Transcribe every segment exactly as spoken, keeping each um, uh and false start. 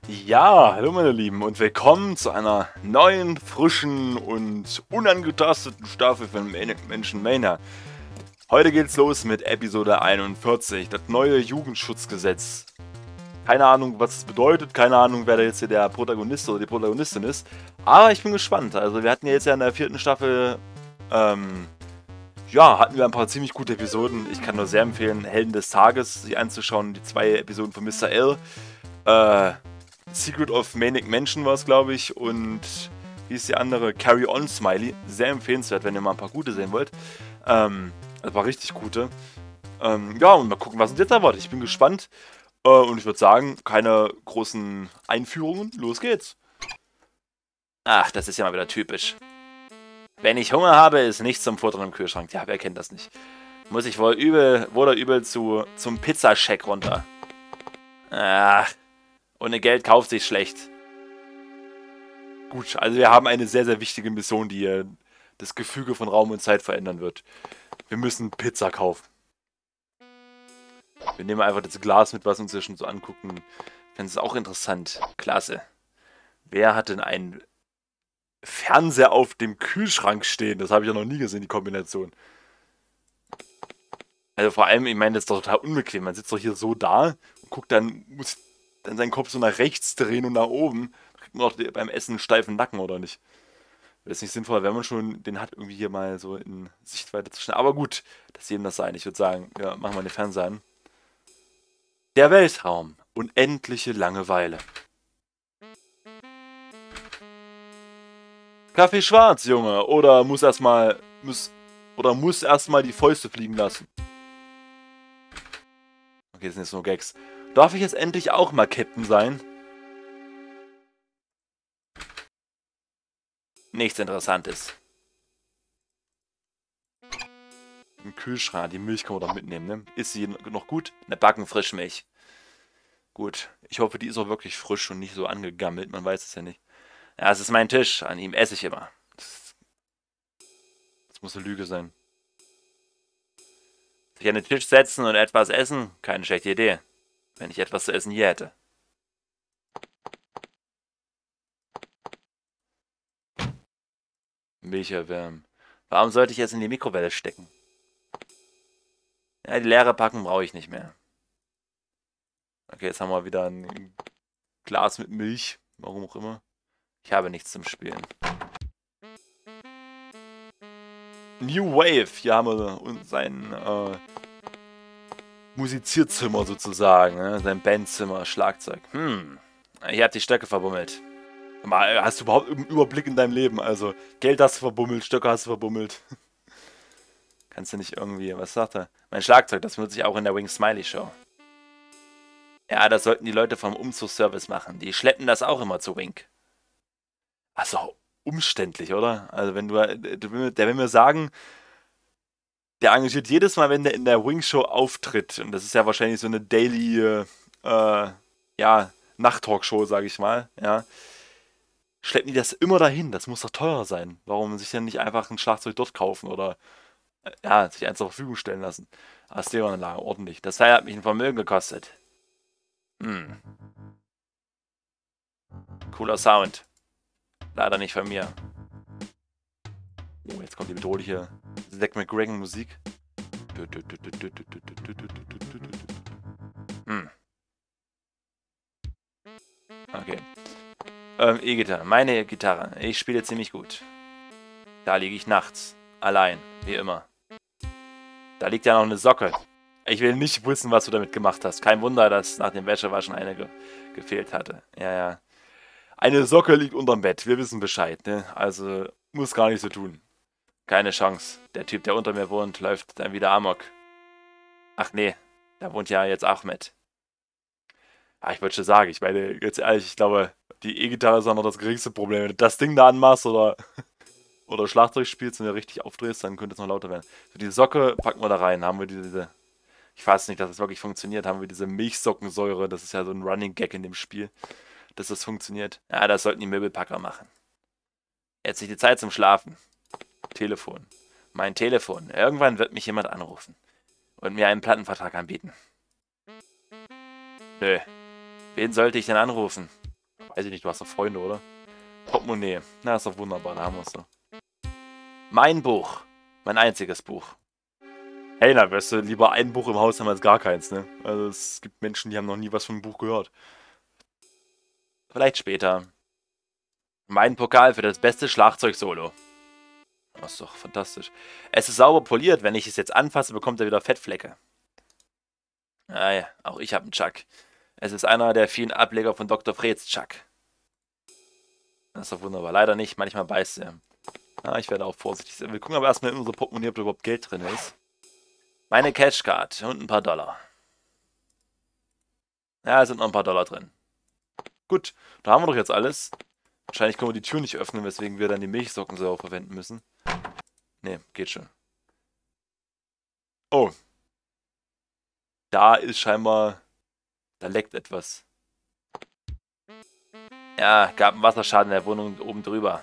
Ja, hallo meine Lieben und willkommen zu einer neuen, frischen und unangetasteten Staffel von Maniac Mansion Mania. Heute geht's los mit Episode einundvierzig, das neue Jugendschutzgesetz. Keine Ahnung, was es bedeutet, keine Ahnung, wer da jetzt hier der Protagonist oder die Protagonistin ist. Aber ich bin gespannt. Also wir hatten ja jetzt ja in der vierten Staffel, ähm, ja, hatten wir ein paar ziemlich gute Episoden. Ich kann nur sehr empfehlen, Helden des Tages sich anzuschauen. Die zwei Episoden von Mister L. Äh... Secret of Maniac Mansion war es, glaube ich, und wie ist die andere? Carry On Smiley. Sehr empfehlenswert, wenn ihr mal ein paar gute sehen wollt. Ähm, das war richtig gute. Ähm, ja, und mal gucken, was uns jetzt erwartet. Ich bin gespannt. Äh, und ich würde sagen, keine großen Einführungen. Los geht's. Ach, das ist ja mal wieder typisch. Wenn ich Hunger habe, ist nichts zum Futtern im Kühlschrank. Ja, wer kennt das nicht? Muss ich wohl übel, wohl oder übel zu, zum Pizzascheck runter. Ach. Ohne Geld kauft sich schlecht. Gut, also wir haben eine sehr, sehr wichtige Mission, die äh, das Gefüge von Raum und Zeit verändern wird. Wir müssen Pizza kaufen. Wir nehmen einfach das Glas mit, was uns hier schon so angucken. Das ist auch interessant. Klasse. Wer hat denn einen Fernseher auf dem Kühlschrank stehen? Das habe ich ja noch nie gesehen, die Kombination. Also vor allem, ich meine, das ist doch total unbequem. Man sitzt doch hier so da und guckt dann, muss dann seinen Kopf so nach rechts drehen und nach oben. Da kriegt man auch beim Essen einen steifen Nacken, oder nicht? Wäre das nicht sinnvoll, wenn man schon den hat, irgendwie hier mal so in Sichtweite zu stellen. Aber gut, das jedem das sein. Ich würde sagen, ja, machen wir den Fernseher an. Der Weltraum. Unendliche Langeweile. Kaffee schwarz, Junge. Oder muss erstmal muss oder muss erstmal die Fäuste fliegen lassen. Okay, das sind jetzt nur Gags. Darf ich jetzt endlich auch mal Captain sein? Nichts Interessantes. Im Kühlschrank, die Milch kann man doch mitnehmen, ne? Ist sie noch gut? Eine Backen Frischmilch. Gut, ich hoffe, die ist auch wirklich frisch und nicht so angegammelt, man weiß es ja nicht. Ja, es ist mein Tisch, an ihm esse ich immer. Das, das muss eine Lüge sein. Sich an den Tisch setzen und etwas essen? Keine schlechte Idee. Wenn ich etwas zu essen hier hätte. Milch erwärmen. Warum sollte ich jetzt in die Mikrowelle stecken? Ja, die leere Packung brauche ich nicht mehr. Okay, jetzt haben wir wieder ein Glas mit Milch. Warum auch immer. Ich habe nichts zum Spielen. New Wave. Hier haben wir sein äh, Musizierzimmer sozusagen. Ne? Sein Bandzimmer, Schlagzeug. Hm. Hier habt die Stöcke verbummelt. Mal, hast du überhaupt einen Überblick in deinem Leben? Also, Geld hast du verbummelt, Stöcke hast du verbummelt. Kannst du nicht irgendwie, was sagt er? Mein Schlagzeug, das benutze ich auch in der Wing Smiley Show. Ja, das sollten die Leute vom Umzugsservice machen. Die schleppen das auch immer zu Wink. Also, umständlich, oder? Also, wenn du, der will mir sagen, der engagiert jedes Mal, wenn der in der Wing Show auftritt, und das ist ja wahrscheinlich so eine Daily, äh, ja, Nacht-Talkshow, sage ich mal, ja, schleppen die das immer dahin. Das muss doch teuer sein. Warum sich denn nicht einfach ein Schlagzeug dort kaufen oder ja, sich eins zur Verfügung stellen lassen? Als Stereoanlage, ordentlich. Das Teil hat mich ein Vermögen gekostet. Hm. Cooler Sound. Leider nicht von mir. Oh, jetzt kommt die bedrohliche Zack McGregor Musik. Hm. Okay. Ähm, E-Gitarre. Meine Gitarre. Ich spiele ziemlich gut. Da liege ich nachts. Allein. Wie immer. Da liegt ja noch eine Socke. Ich will nicht wissen, was du damit gemacht hast. Kein Wunder, dass nach dem Wäschewaschen eine ge gefehlt hatte. Ja, ja. Eine Socke liegt unterm Bett. Wir wissen Bescheid, ne? Also, muss gar nicht so tun. Keine Chance. Der Typ, der unter mir wohnt, läuft dann wieder amok. Ach nee. Da wohnt ja jetzt Ahmed. Ah, ich wollte schon sagen, ich meine, ganz ehrlich, ich glaube, die E-Gitarre ist auch noch das geringste Problem. Wenn du das Ding da anmachst oder, oder Schlagzeug spielst und ja richtig aufdrehst, dann könnte es noch lauter werden. So, die Socke packen wir da rein. Haben wir diese, ich weiß nicht, dass das wirklich funktioniert, haben wir diese Milchsockensäure. Das ist ja so ein Running Gag in dem Spiel, dass das funktioniert. Ja, das sollten die Möbelpacker machen. Jetzt nicht die Zeit zum Schlafen. Telefon. Mein Telefon. Irgendwann wird mich jemand anrufen und mir einen Plattenvertrag anbieten. Nö. Wen sollte ich denn anrufen? Weiß ich nicht, du hast doch Freunde, oder? Portemonnaie. Na, ist doch wunderbar, da haben wir es doch. Mein Buch. Mein einziges Buch. Hey, na, wirst du lieber ein Buch im Haus haben als gar keins, ne? Also es gibt Menschen, die haben noch nie was von einem Buch gehört. Vielleicht später. Mein Pokal für das beste Schlagzeug-Solo. Das ist doch fantastisch. Es ist sauber poliert. Wenn ich es jetzt anfasse, bekommt er wieder Fettflecke. Ah ja, auch ich habe einen Chuck. Es ist einer der vielen Ableger von Doktor Freds Chuck. Das ist doch wunderbar. Leider nicht. Manchmal beißt er. Ah, ich werde auch vorsichtig sein. Wir gucken aber erstmal in unsere Portemonnaie, ob da überhaupt Geld drin ist. Meine Cashcard und ein paar Dollar. Ja, es sind noch ein paar Dollar drin. Gut, da haben wir doch jetzt alles. Wahrscheinlich können wir die Tür nicht öffnen, weswegen wir dann die Milchsocken so verwenden müssen. Ne, geht schon. Oh. Da ist scheinbar... Da leckt etwas. Ja, gab einen Wasserschaden in der Wohnung oben drüber.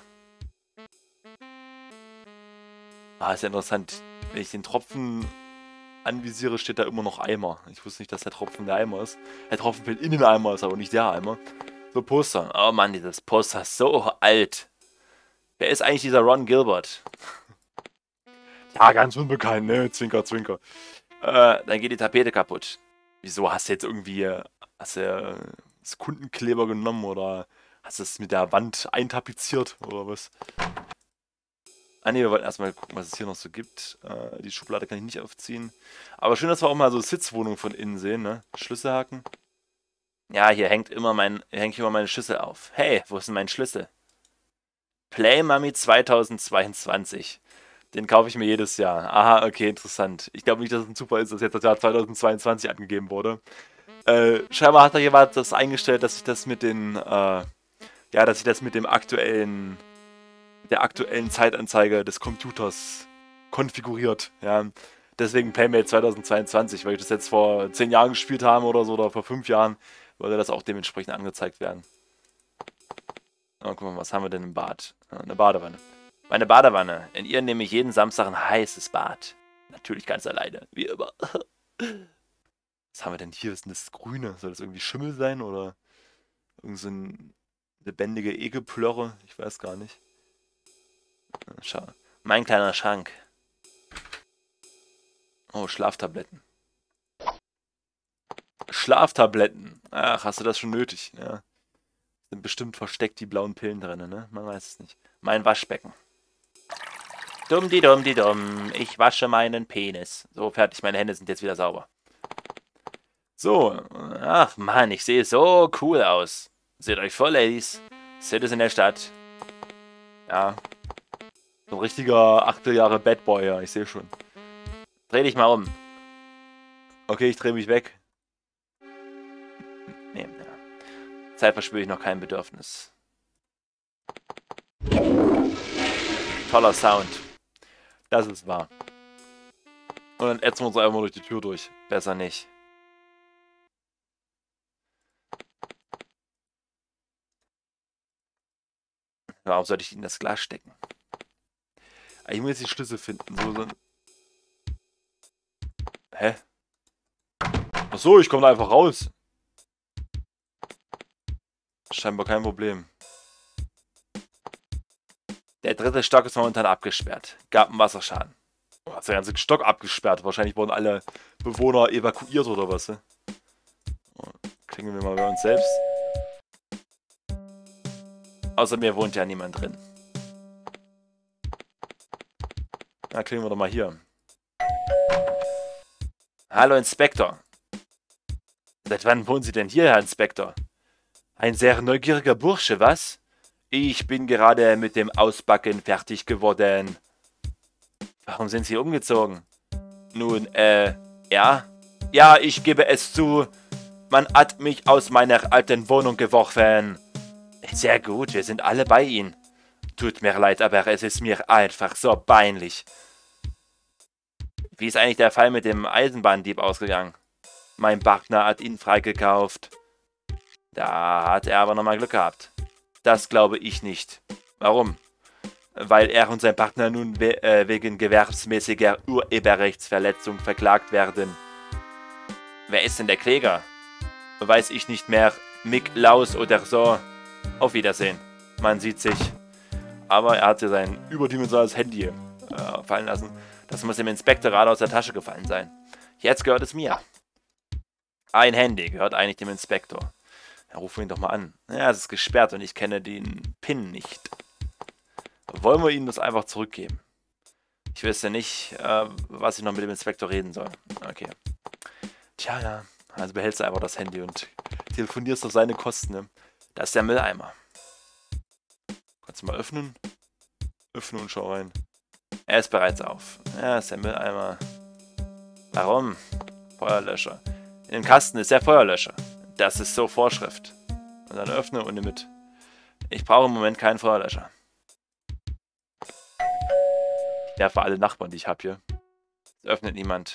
Ah, ist ja interessant. Wenn ich den Tropfen anvisiere, steht da immer noch Eimer. Ich wusste nicht, dass der Tropfen der Eimer ist. Der Tropfen fällt in den Eimer, ist aber nicht der Eimer. So, Poster. Oh Mann, dieses Poster ist so alt. Wer ist eigentlich dieser Ron Gilbert? Ja, ganz unbekannt, ne? Zwinker, zwinker. Äh, dann geht die Tapete kaputt. Wieso? Hast du jetzt irgendwie hast du das Kundenkleber genommen oder hast du es mit der Wand eintapeziert oder was? Ah ne, wir wollten erstmal gucken, was es hier noch so gibt. Äh, die Schublade kann ich nicht aufziehen. Aber schön, dass wir auch mal so Sitzwohnungen von innen sehen, ne? Schlüsselhaken. Ja, hier hängt immer mein, hier hängt immer meine Schlüssel auf. Hey, wo ist denn mein Schlüssel? Play Mummy zweitausendzweiundzwanzig. Den kaufe ich mir jedes Jahr. Aha, okay, interessant. Ich glaube nicht, dass es ein Zufall ist, dass jetzt das Jahr zweitausendzweiundzwanzig angegeben wurde. Äh, scheinbar hat da jemand das eingestellt, dass ich das mit den, äh, ja, dass ich das mit dem aktuellen, der aktuellen Zeitanzeige des Computers konfiguriert, ja. Deswegen Playmate zweitausendzweiundzwanzig, weil ich das jetzt vor zehn Jahren gespielt habe oder so, oder vor fünf Jahren, würde das auch dementsprechend angezeigt werden. Oh, guck mal, was haben wir denn im Bad? Eine Badewanne. Meine Badewanne. In ihr nehme ich jeden Samstag ein heißes Bad. Natürlich ganz alleine, wie immer. Was haben wir denn hier? Was ist denn das Grüne? Soll das irgendwie Schimmel sein oder irgend so ein lebendige Ekelplörre? Ich weiß gar nicht. Schau. Mein kleiner Schrank. Oh, Schlaftabletten. Schlaftabletten. Ach, hast du das schon nötig? Ja. Sind bestimmt versteckt die blauen Pillen drin, ne? Man weiß es nicht. Mein Waschbecken. Dumm die dumm die dumm. Ich wasche meinen Penis. So, fertig. Meine Hände sind jetzt wieder sauber. So. Ach Mann, ich sehe so cool aus. Seht euch vor, Ladies. Seht es in der Stadt. Ja. So ein richtiger Achteljahre Bad Boy, ja. Ich sehe schon. Dreh dich mal um. Okay, ich drehe mich weg. Nee, ja. Zeit verspüre ich noch kein Bedürfnis. Toller Sound. Das ist wahr. Und dann ätzen wir uns einfach mal durch die Tür durch. Besser nicht. Warum sollte ich in das Glas stecken? Ich muss jetzt die Schlüssel finden. So, so. Hä? Achso, ich komme da einfach raus. Scheinbar kein Problem. Der dritte Stock ist momentan abgesperrt. Gab einen Wasserschaden. Oh, hat der ganze Stock abgesperrt. Wahrscheinlich wurden alle Bewohner evakuiert oder was. Ne? Oh, klingeln wir mal bei uns selbst. Außer mir wohnt ja niemand drin. Na, klingeln wir doch mal hier. Hallo Inspektor. Seit wann wohnen Sie denn hier, Herr Inspektor? Ein sehr neugieriger Bursche, was? Ich bin gerade mit dem Ausbacken fertig geworden. Warum sind Sie umgezogen? Nun, äh, ja? Ja, ich gebe es zu. Man hat mich aus meiner alten Wohnung geworfen. Sehr gut, wir sind alle bei Ihnen. Tut mir leid, aber es ist mir einfach so peinlich. Wie ist eigentlich der Fall mit dem Eisenbahndieb ausgegangen? Mein Partner hat ihn freigekauft. Da hat er aber nochmal Glück gehabt. Das glaube ich nicht. Warum? Weil er und sein Partner nun we äh, wegen gewerbsmäßiger Urheberrechtsverletzung verklagt werden. Wer ist denn der Kläger? Weiß ich nicht mehr. Mick Laus oder so. Auf Wiedersehen. Man sieht sich. Aber er hat hier sein überdimensionales Handy äh, fallen lassen. Das muss dem Inspektor gerade aus der Tasche gefallen sein. Jetzt gehört es mir. Ein Handy gehört eigentlich dem Inspektor. Ja, rufen wir ihn doch mal an. Ja, es ist gesperrt und ich kenne den PIN nicht. Wollen wir ihm das einfach zurückgeben? Ich wüsste nicht, äh, was ich noch mit dem Inspektor reden soll. Okay. Tja, ja. Also behältst du einfach das Handy und telefonierst auf seine Kosten, ne? Das ist der Mülleimer. Kannst du mal öffnen? Öffnen und schau rein. Er ist bereits auf. Ja, ist der Mülleimer. Warum? Feuerlöscher. In dem Kasten ist der Feuerlöscher. Das ist so Vorschrift. Und dann öffne und nimm mit. Ich brauche im Moment keinen Feuerlöscher. Ich nerve alle Nachbarn, die ich habe hier. Es öffnet niemand.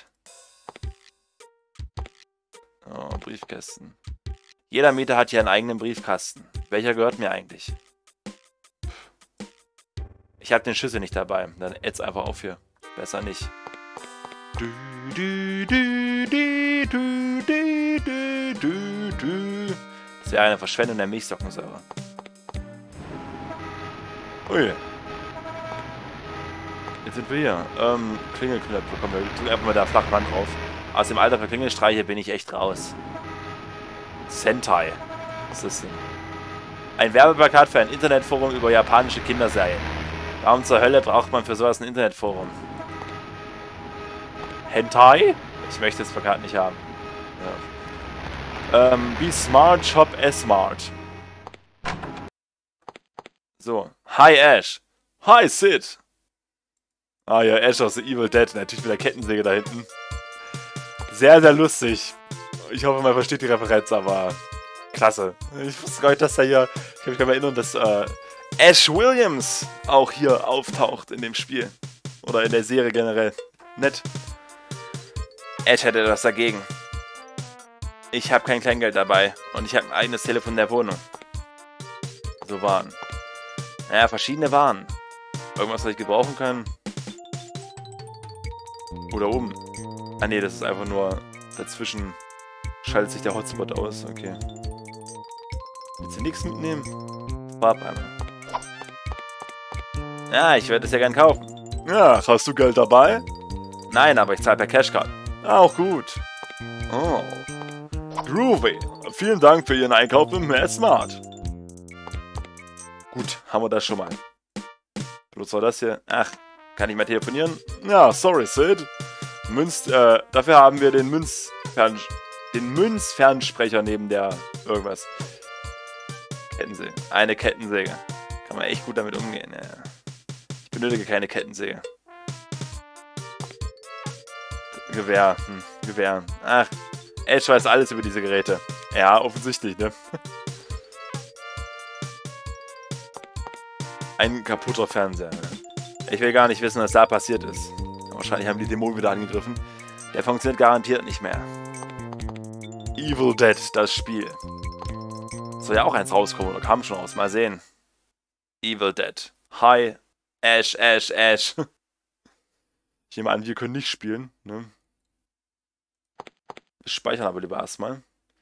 Oh, Briefkästen. Jeder Mieter hat hier einen eigenen Briefkasten. Welcher gehört mir eigentlich? Ich habe den Schlüssel nicht dabei. Dann ätz einfach auf hier. Besser nicht. Du, du, du, du, du, du, du, du, du. Das wäre eine Verschwendung der Milchsockensäure. Ui. Jetzt sind wir hier. Ähm, Klingelknöpfe. Komm, wir drücken einfach mal da flachen Wand drauf. Aus dem Alter für Klingelstreiche bin ich echt raus. Sentai. Was ist das denn? Ein Werbeplakat für ein Internetforum über japanische Kinderserien. Warum zur Hölle braucht man für sowas ein Internetforum? Hentai? Ich möchte das Plakat nicht haben. Ja. Ähm, be smart, shop as smart. So. Hi Ash. Hi Sid. Ah ja, Ash aus The Evil Dead. Natürlich mit der Kettensäge da hinten. Sehr, sehr lustig. Ich hoffe, man versteht die Referenz, aber klasse. Ich wusste gar nicht, dass er hier... Ich kann mich gar nicht erinnern, dass äh, Ash Williams auch hier auftaucht in dem Spiel. Oder in der Serie generell. Nett. Ash hätte das dagegen. Ich habe kein Kleingeld dabei. Und ich habe ein eigenes Telefon in der Wohnung. So Waren. Naja, verschiedene Waren. Irgendwas, was ich gebrauchen kann. Oder oben. Ah ne, das ist einfach nur... Dazwischen schaltet sich der Hotspot aus. Okay. Willst du nichts mitnehmen? Farbeimer. Ja, ich werde es ja gern kaufen. Ja, hast du Geld dabei? Nein, aber ich zahle per Cashcard. Auch gut. Oh. Groovy. Vielen Dank für Ihren Einkauf im Mad Smart. Gut, haben wir das schon mal. Bloß war das hier. Ach, kann ich mal telefonieren? Ja, sorry, Sid. Münz, äh, dafür haben wir den Münzfern... den Münzfernsprecher neben der... irgendwas. Kettensäge. Eine Kettensäge. Kann man echt gut damit umgehen, ja. Ich benötige keine Kettensäge. Gewehr, hm, Gewehr. Ach, Ash weiß alles über diese Geräte. Ja, offensichtlich, ne? Ein kaputter Fernseher. Ich will gar nicht wissen, was da passiert ist. Wahrscheinlich haben die Dämonen wieder angegriffen. Der funktioniert garantiert nicht mehr. Evil Dead, das Spiel. Soll ja auch eins rauskommen, oder kam schon raus? Mal sehen. Evil Dead. Hi. Ash, Ash, Ash. Ich nehme an, wir können nicht spielen, ne? Wir speichern aber lieber erstmal.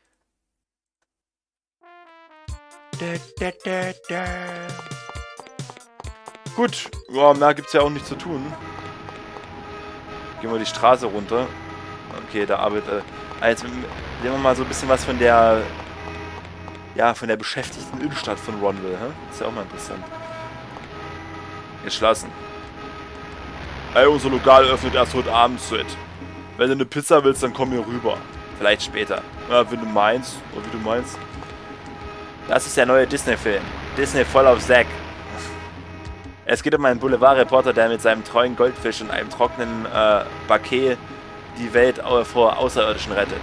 Gut, ja, mehr gibt's ja auch nicht zu tun. Gehen wir die Straße runter. Okay, da arbeitet... Äh, jetzt sehen wir mal so ein bisschen was von der... Ja, von der beschäftigten Innenstadt von Ronville, hä? Ist ja auch mal interessant. Geschlossen. Ey, unser Lokal öffnet erst heute Abend, Sid. Wenn du eine Pizza willst, dann komm hier rüber. Vielleicht später. Ja, wenn du meinst. Oder wie du meinst. Das ist der neue Disney-Film. Disney voll auf Zack. Es geht um einen Boulevardreporter, der mit seinem treuen Goldfisch und einem trockenen äh, Baquet die Welt vor Außerirdischen rettet.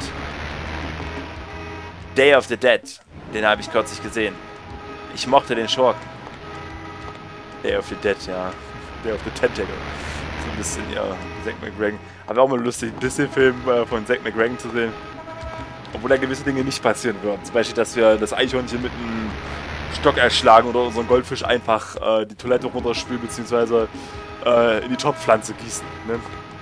Day of the Dead. Den habe ich kürzlich gesehen. Ich mochte den Schurken. Day of the Dead, ja. Day of the Tentacle. So ein bisschen, ja, Zack McCracken. Aber auch mal lustig, einen Disney-Film äh, von Zack McCracken zu sehen. Obwohl da gewisse Dinge nicht passieren würden. Zum Beispiel, dass wir das Eichhörnchen mit einem Stock erschlagen oder unseren Goldfisch einfach äh, die Toilette runterspülen, beziehungsweise äh, in die Topfpflanze gießen. Ne?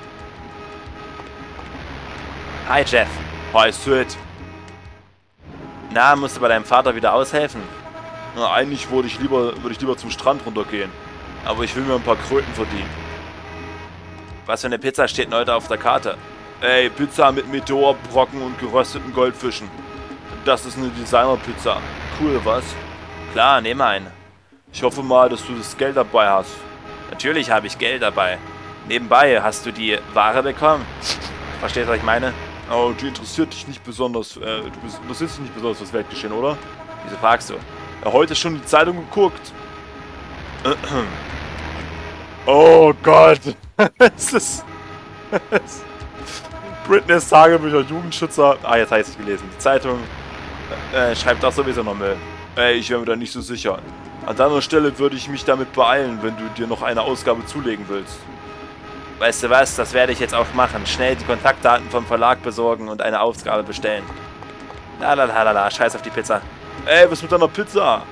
Hi Jeff. Hi Sid. Na, musst du bei deinem Vater wieder aushelfen? Na, eigentlich würde ich lieber, würde ich lieber zum Strand runtergehen. Aber ich will mir ein paar Kröten verdienen. Was für eine Pizza steht denn heute auf der Karte? Ey, Pizza mit Meteorbrocken und gerösteten Goldfischen. Das ist eine Designer-Pizza. Cool, was? Klar, nehm einen. Ich hoffe mal, dass du das Geld dabei hast. Natürlich habe ich Geld dabei. Nebenbei, hast du die Ware bekommen? Verstehst du, was ich meine? Oh, die interessiert dich nicht besonders, äh, du interessierst dich nicht besonders fürs Weltgeschehen, oder? Wieso fragst du? Ja, heute schon die Zeitung geguckt. Oh Gott. Es ist... Britneys Tagebücher, Jugendschützer. Ah, jetzt habe ich es gelesen. Die Zeitung äh, schreibt auch sowieso noch Müll. Ey, ich wäre mir da nicht so sicher. An deiner Stelle würde ich mich damit beeilen, wenn du dir noch eine Ausgabe zulegen willst. Weißt du was, das werde ich jetzt auch machen. Schnell die Kontaktdaten vom Verlag besorgen und eine Ausgabe bestellen. Lalalala, scheiß auf die Pizza. Ey, was mit deiner Pizza?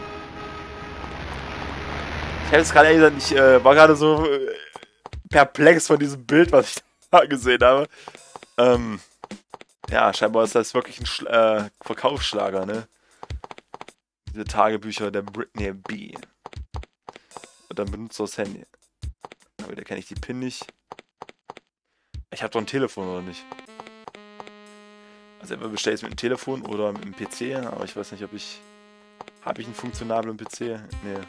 Ich habe es gerade ehrlich gesagt, ich äh, war gerade so äh, perplex von diesem Bild, was ich da gesehen habe. Ähm, ja, scheinbar ist das wirklich ein Schla äh, Verkaufsschlager, ne? Diese Tagebücher der Britney B. Und dann benutzt du das Handy. Aber da kenne ich die PIN nicht. Ich habe doch ein Telefon, oder nicht? Also entweder bestelle ich es mit dem Telefon oder mit dem P C, aber ich weiß nicht, ob ich... Habe ich einen funktionablen P C? Nee.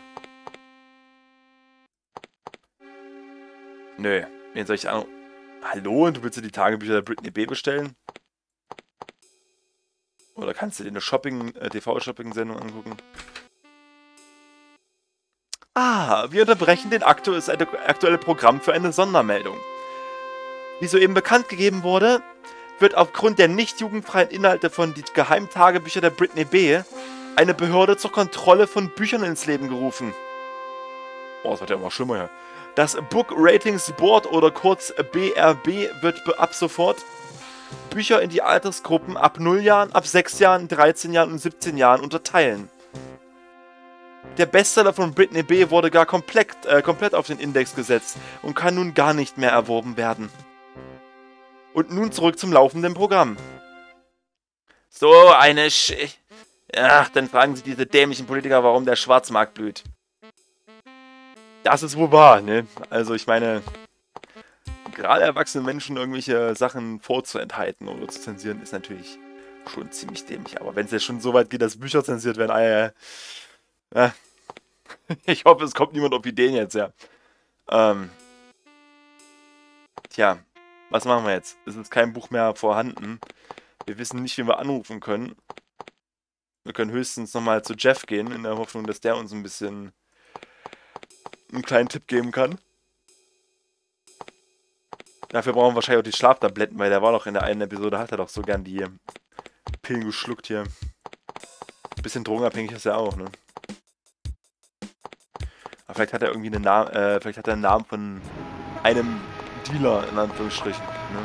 Nö. Wen soll ich an... Hallo? Und du willst dir die Tagebücher der Britney B bestellen? Oder kannst du dir eine Shopping, äh, T V-Shopping-Sendung angucken? Ah, wir unterbrechen den aktu das aktuelle Programm für eine Sondermeldung. Wie soeben bekannt gegeben wurde, wird aufgrund der nicht jugendfreien Inhalte von die Geheimtagebücher der Britney B. eine Behörde zur Kontrolle von Büchern ins Leben gerufen. Oh, das wird ja immer schlimmer hier. Das Book Ratings Board oder kurz B R B wird ab sofort Bücher in die Altersgruppen ab null Jahren, ab sechs Jahren, dreizehn Jahren und siebzehn Jahren unterteilen. Der Bestseller von Britney B. wurde gar komplett, äh, komplett auf den Index gesetzt und kann nun gar nicht mehr erworben werden. Und nun zurück zum laufenden Programm. So eine Sch... Ach, dann fragen Sie diese dämlichen Politiker, warum der Schwarzmarkt blüht. Das ist wohl wahr, ne? Also ich meine... Gerade erwachsene Menschen irgendwelche Sachen vorzuenthalten oder zu zensieren, ist natürlich schon ziemlich dämlich. Aber wenn es ja schon so weit geht, dass Bücher zensiert werden, äh, äh, ich hoffe, es kommt niemand auf Ideen jetzt, ja. Ähm, tja, was machen wir jetzt? Es ist kein Buch mehr vorhanden. Wir wissen nicht, wie wir anrufen können. Wir können höchstens nochmal zu Jeff gehen, in der Hoffnung, dass der uns ein bisschen einen kleinen Tipp geben kann. Dafür brauchen wir wahrscheinlich auch die Schlaftabletten, weil der war doch in der einen Episode, hat er doch so gern die Pillen geschluckt hier. Ein bisschen drogenabhängig ist er auch, ne? Aber vielleicht hat er irgendwie einen Namen, äh, vielleicht hat er einen Namen von einem Dealer, in Anführungsstrichen, ne?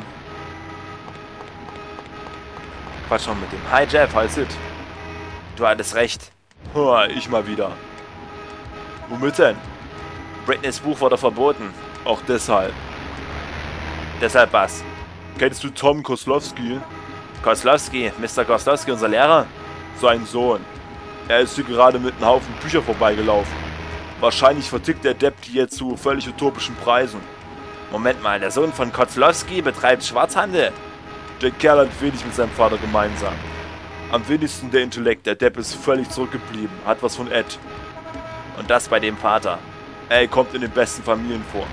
Quatsch mal mit dem. Hi Jeff, hi Sid. Du hattest recht. Hör, ich mal wieder. Womit denn? Britneys Buch wurde verboten. Auch deshalb. Deshalb was? Kennst du Tom Koslowski? Koslowski? Mister Koslowski, unser Lehrer? Sein Sohn. Er ist hier gerade mit einem Haufen Bücher vorbeigelaufen. Wahrscheinlich vertickt der Depp die jetzt zu völlig utopischen Preisen. Moment mal, der Sohn von Koslowski betreibt Schwarzhandel? Der Kerl hat wenig mit seinem Vater gemeinsam. Am wenigsten der Intellekt, der Depp ist völlig zurückgeblieben, hat was von Ed. Und das bei dem Vater. Er kommt in den besten Familien vor.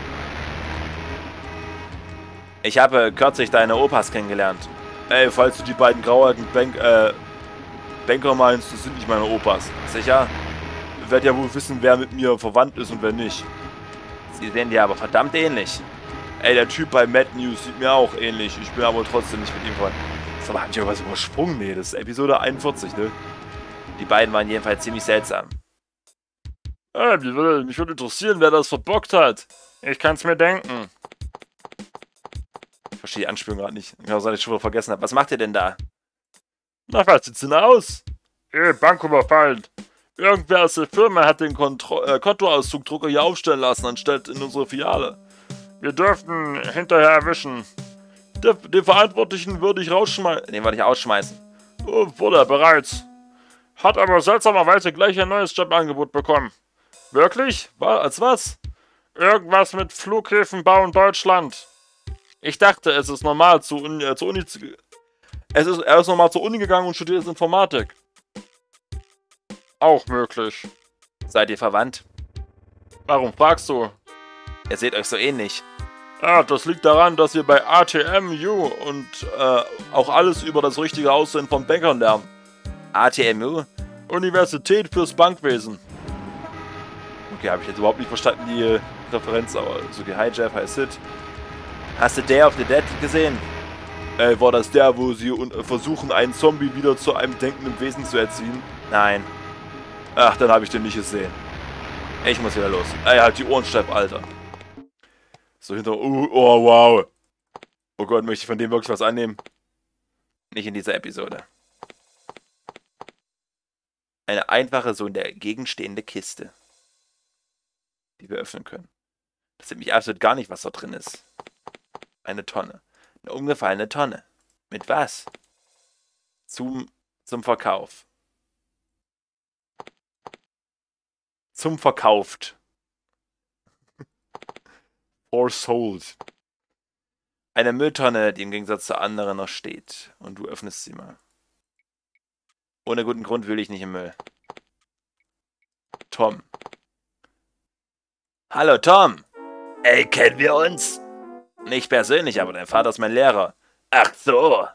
Ich habe kürzlich deine Opas kennengelernt. Ey, falls du die beiden grauhaarigen Bank, äh, Banker meinst, das sind nicht meine Opas. Sicher? Ihr werdet ja wohl wissen, wer mit mir verwandt ist und wer nicht. Sie sehen dir aber verdammt ähnlich. Ey, der Typ bei Mad News sieht mir auch ähnlich. Ich bin aber trotzdem nicht mit ihm verwandt. Sag mal, hab ich irgendwas übersprungen? Nee, das ist Episode einundvierzig, ne? Die beiden waren jedenfalls ziemlich seltsam. Äh, mich würde, mich würde interessieren, wer das verbockt hat. Ich kann's mir denken. Ich verstehe die Anspielung gerade nicht. Ich habe es schon wieder vergessen habe. Was macht ihr denn da? Na, was sieht's denn aus? Ey, Bank überfallen. Irgendwer aus der Firma hat den Kontro äh, Kontoauszugdrucker hier aufstellen lassen, anstatt in unsere Filiale. Wir dürften hinterher erwischen. Der, den Verantwortlichen würde ich rausschmeißen. Den würde ich ausschmeißen. Oh, wurde er bereits. Hat aber seltsamerweise gleich ein neues Jobangebot bekommen. Wirklich? Als was? Irgendwas mit Flughäfenbau in Deutschland. Ich dachte, es ist normal zu Uni, äh, zur Uni zu, es ist, er ist normal zur Uni gegangen und studiert Informatik. Auch möglich. Seid ihr verwandt? Warum fragst du? Ihr seht euch so ähnlich. Ja, das liegt daran, dass wir bei A T M U und äh, auch alles über das richtige Aussehen von Bankern lernen. A T M U? Universität fürs Bankwesen. Okay, habe ich jetzt überhaupt nicht verstanden, die äh, Referenz, aber so okay, hi Jeff, hi Sid. Hast du Day of the Dead gesehen? Äh, war das der, wo sie äh, versuchen, einen Zombie wieder zu einem denkenden Wesen zu erziehen? Nein. Ach, dann habe ich den nicht gesehen. Ich muss wieder los. Ey, halt die Ohren steif, Alter. So hinter... Uh, oh, wow. Oh Gott, möchte ich von dem wirklich was annehmen? Nicht in dieser Episode. Eine einfache, so in der Gegend stehende Kiste. Die wir öffnen können. Das sieht mich absolut gar nicht, was da drin ist. Eine Tonne. Eine umgefallene Tonne. Mit was? Zum, zum Verkauf. Zum Verkauft. For sold. Eine Mülltonne, die im Gegensatz zur anderen noch steht. Und du öffnest sie mal. Ohne guten Grund will ich nicht im Müll. Tom. Hallo Tom. Ey, kennen wir uns? Nicht persönlich, aber dein Vater ist mein Lehrer. Ach so.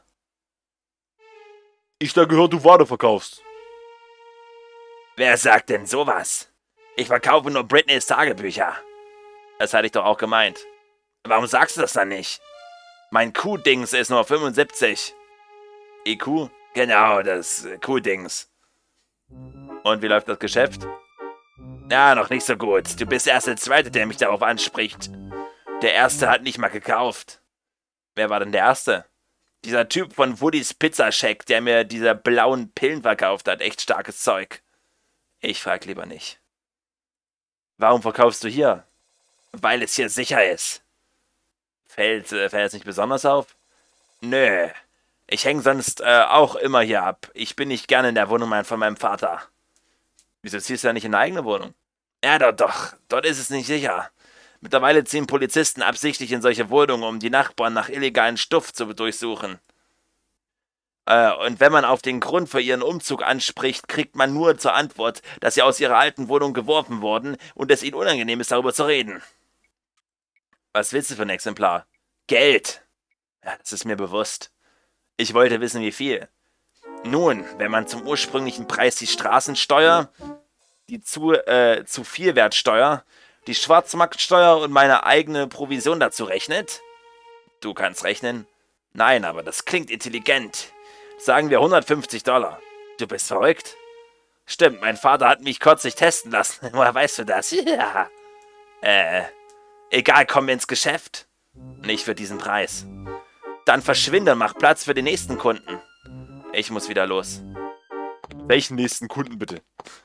Ich da gehört, du Ware verkaufst. Wer sagt denn sowas? Ich verkaufe nur Britneys Tagebücher. Das hatte ich doch auch gemeint. Warum sagst du das dann nicht? Mein Q-Dings ist nur fünfundsiebzig. I Q? Genau, das Q-Dings. Und wie läuft das Geschäft? Ja, noch nicht so gut. Du bist erst der Zweite, der mich darauf anspricht. Der Erste hat nicht mal gekauft. Wer war denn der Erste? Dieser Typ von Woodys Pizza Shack, der mir diese blauen Pillen verkauft hat. Echt starkes Zeug. Ich frag lieber nicht. Warum verkaufst du hier? Weil es hier sicher ist. Fällt, äh, fällt es nicht besonders auf? Nö. Ich hänge sonst äh, auch immer hier ab. Ich bin nicht gerne in der Wohnung von meinem Vater. Wieso ziehst du ja nicht in eine eigene Wohnung? Ja, doch, doch. Dort ist es nicht sicher. Mittlerweile ziehen Polizisten absichtlich in solche Wohnungen, um die Nachbarn nach illegalen Stoff zu durchsuchen. Äh, und wenn man auf den Grund für ihren Umzug anspricht, kriegt man nur zur Antwort, dass sie aus ihrer alten Wohnung geworfen wurden und es ihnen unangenehm ist, darüber zu reden. Was willst du für ein Exemplar? Geld. Ja, das ist mir bewusst. Ich wollte wissen, wie viel. Nun, wenn man zum ursprünglichen Preis die Straßensteuer, die zu, äh, zu viel Wertsteuer, die Schwarzmarktsteuer und meine eigene Provision dazu rechnet? Du kannst rechnen? Nein, aber das klingt intelligent. Sagen wir hundertfünfzig Dollar. Du bist verrückt? Stimmt, mein Vater hat mich kürzlich testen lassen. Woher weißt du das? Ja. Äh, egal, kommen wir ins Geschäft? Nicht für diesen Preis. Dann verschwinde und mach Platz für den nächsten Kunden. Ich muss wieder los. Welchen nächsten Kunden bitte?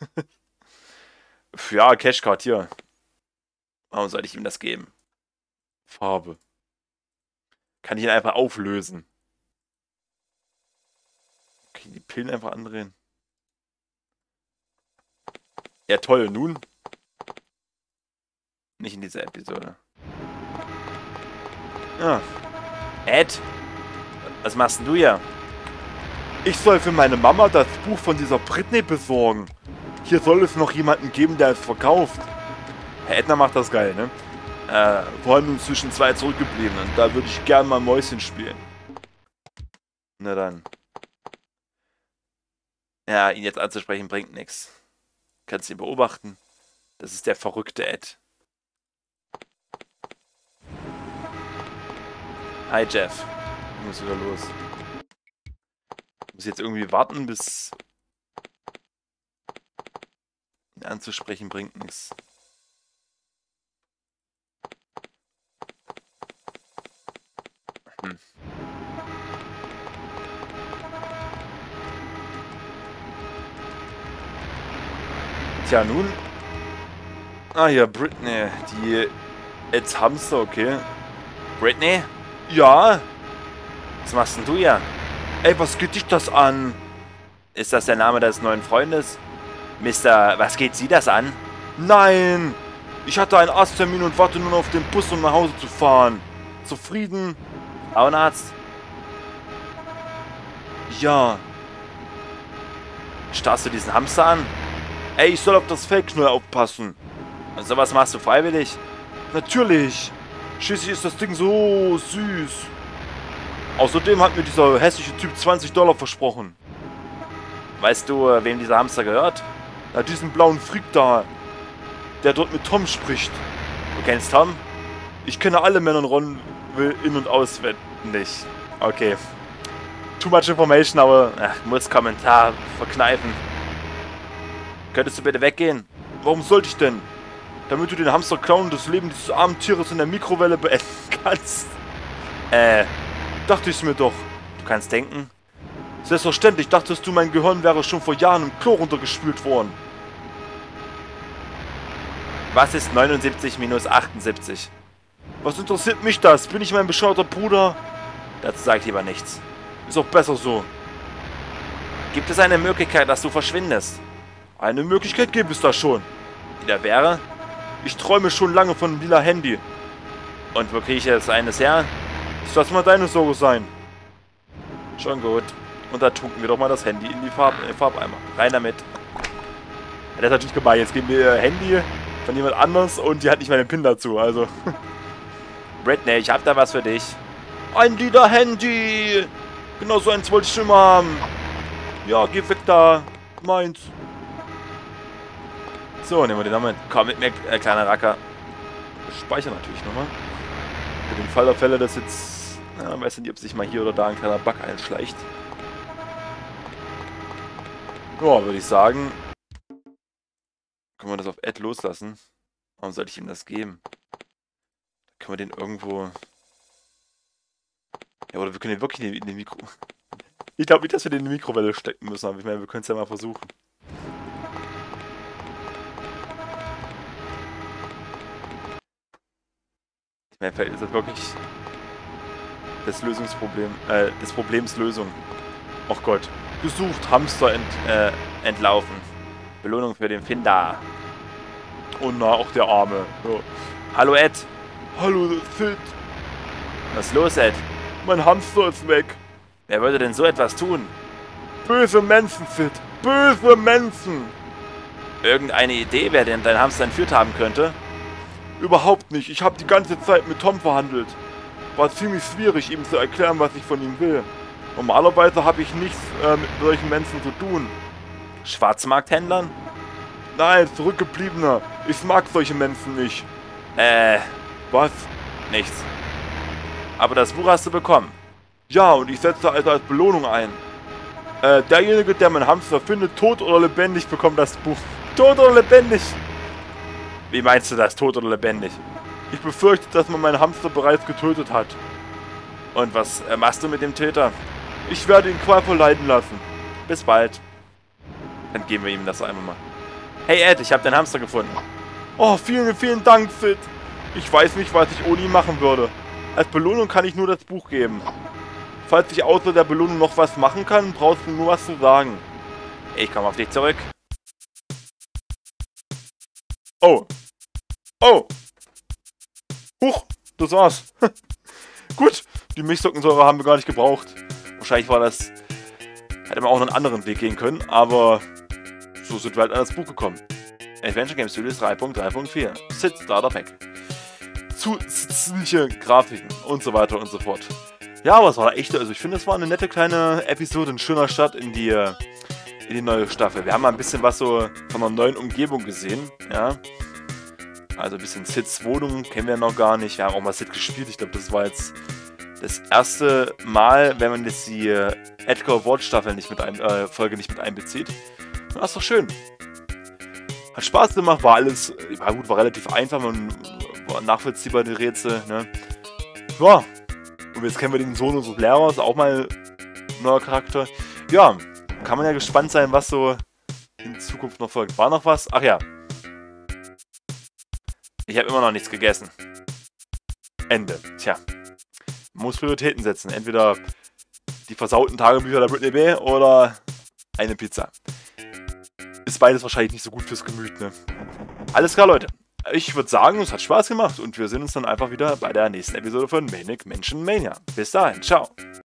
Ja, Cashcard hier. Warum sollte ich ihm das geben? Farbe. Kann ich ihn einfach auflösen? Okay, die Pillen einfach andrehen. Ja, toll. Nun? Nicht in dieser Episode. Ja. Ed? Was machst denn du hier? Ich soll für meine Mama das Buch von dieser Britney besorgen. Hier soll es noch jemanden geben, der es verkauft. Herr Edna macht das geil, ne? Äh, Verhandlung zwischen zwei Zurückgebliebenen. Da würde ich gern mal Mäuschen spielen. Na dann. Ja, ihn jetzt anzusprechen bringt nichts. Kannst ihn beobachten. Das ist der verrückte Ed. Hi Jeff. Ich muss wieder los. Ich muss jetzt irgendwie warten, bis... ihn anzusprechen bringt nichts. Hm. Tja, nun. Ah ja, Britney. Die Eds Hamster, okay. Britney? Ja? Was machst denn du hier? Ey, was geht dich das an? Ist das der Name des neuen Freundes? Mister, was geht Sie das an? Nein! Ich hatte einen Arzttermin und warte nur noch auf den Bus, um nach Hause zu fahren. Zufrieden? Frauenarzt? Ja. Starrst du diesen Hamster an? Ey, ich soll auf das Fellknäuel aufpassen. Und sowas machst du freiwillig? Natürlich. Schließlich ist das Ding so süß. Außerdem hat mir dieser hässliche Typ zwanzig Dollar versprochen. Weißt du, wem dieser Hamster gehört? Na, diesen blauen Freak da, der dort mit Tom spricht. Du kennst Tom? Ich kenne alle Männer in Ron in- und auswendig. Okay. Too much information, aber ach, muss Kommentar verkneifen. Könntest du bitte weggehen? Warum sollte ich denn? Damit du den Hamster klauen und das Leben dieses armen Tieres in der Mikrowelle beenden kannst. Äh, dachte ich mir doch. Du kannst denken. Selbstverständlich dachtest du, mein Gehirn wäre schon vor Jahren im Klo runtergespült worden. Was ist neunundsiebzig minus achtundsiebzig? Was interessiert mich das? Bin ich mein bescheuerter Bruder? Dazu sage ich lieber nichts. Ist auch besser so. Gibt es eine Möglichkeit, dass du verschwindest? Eine Möglichkeit gibt es da schon. Die da wäre? Ich träume schon lange von einem lila Handy. Und wo kriege ich jetzt eines her? Das lass mal deine Sorge sein. Schon gut. Und da tunken wir doch mal das Handy in die Farb in den Farbeimer. Rein damit. Ja, das ist natürlich gemein. Jetzt geben wir ihr Handy von jemand anders und die hat nicht mal den PIN dazu. Also. Britney, ich hab da was für dich. Ein lila Handy! Genau so eins wollte ich schon mal haben. Ja, geh weg da. Meins. So, nehmen wir den damit. Komm mit mir, äh, kleiner Racker. Speichern natürlich nochmal. Für den Fall der Fälle, dass jetzt... Ja, weiß nicht, ob sich mal hier oder da ein kleiner Bug einschleicht. Ja, würde ich sagen... Können wir das auf Add loslassen? Warum sollte ich ihm das geben? Können wir den irgendwo... Ja, oder wir können den wirklich in den Mikro... Ich glaube nicht, dass wir den in die Mikrowelle stecken müssen, aber ich meine, wir können es ja mal versuchen. Ich meine, vielleicht ist das wirklich das Lösungsproblem, äh, des Problems Lösung. Och Gott. Gesucht, Hamster ent, äh, entlaufen. Belohnung für den Finder. Oh na, auch der Arme. Ja. Hallo Ed. Hallo Sid. Was ist los, Ed? Mein Hamster ist weg. Wer würde denn so etwas tun? Böse Menschen, Sid. Böse Menschen. Irgendeine Idee, wer denn dein Hamster entführt haben könnte? Überhaupt nicht. Ich habe die ganze Zeit mit Tom verhandelt. War ziemlich schwierig, ihm zu erklären, was ich von ihm will. Normalerweise habe ich nichts äh, mit solchen Menschen zu tun. Schwarzmarkthändlern? Nein, Zurückgebliebener. Ich mag solche Menschen nicht. Äh, was? Nichts. Aber das Buch hast du bekommen. Ja, und ich setze also als Belohnung ein. Äh, derjenige, der meinen Hamster findet, tot oder lebendig, bekommt das Buch. Tot oder lebendig? Wie meinst du das, tot oder lebendig? Ich befürchte, dass man meinen Hamster bereits getötet hat. Und was äh, machst du mit dem Täter? Ich werde ihn qualvoll leiden lassen. Bis bald. Dann geben wir ihm das einmal mal. Hey Ed, ich habe deinen Hamster gefunden. Oh, vielen, vielen Dank, Sid. Ich weiß nicht, was ich ohne ihn machen würde. Als Belohnung kann ich nur das Buch geben. Falls ich außer der Belohnung noch was machen kann, brauchst du nur was zu sagen. Ich komme auf dich zurück. Oh. Oh. Huch, das war's. Gut, die Milchsockensäure haben wir gar nicht gebraucht. Wahrscheinlich war das... Hätte man auch noch einen anderen Weg gehen können, aber... So sind wir halt an das Buch gekommen. Adventure Game Studios drei Punkt drei Punkt vier. Sid Starter Pack. Zusätzliche Grafiken und so weiter und so fort. Ja, aber es war echt, also ich finde, es war eine nette kleine Episode, ein schöner Start in die, in die neue Staffel. Wir haben mal ein bisschen was so von einer neuen Umgebung gesehen, ja. Also ein bisschen Sids Wohnung kennen wir noch gar nicht. Wir haben auch mal Sid gespielt. Ich glaube, das war jetzt das erste Mal, wenn man jetzt die Edgar Ward Staffel nicht mit ein, äh, Folge nicht mit einbezieht. Das ist doch schön. Hat Spaß gemacht, war alles, war gut, war relativ einfach, man war nachvollziehbar, die Rätsel, ne. Ja. Und jetzt kennen wir den Sohn unseres Lehrers, auch mal ein neuer Charakter. Ja, kann man ja gespannt sein, was so in Zukunft noch folgt. War noch was? Ach ja. Ich habe immer noch nichts gegessen. Ende. Tja. Man muss Prioritäten setzen. Entweder die versauten Tagebücher der Britney B. oder eine Pizza. Ist beides wahrscheinlich nicht so gut fürs Gemüt, ne? Alles klar, Leute. Ich würde sagen, es hat Spaß gemacht und wir sehen uns dann einfach wieder bei der nächsten Episode von Manic Mansion Mania. Bis dahin, ciao.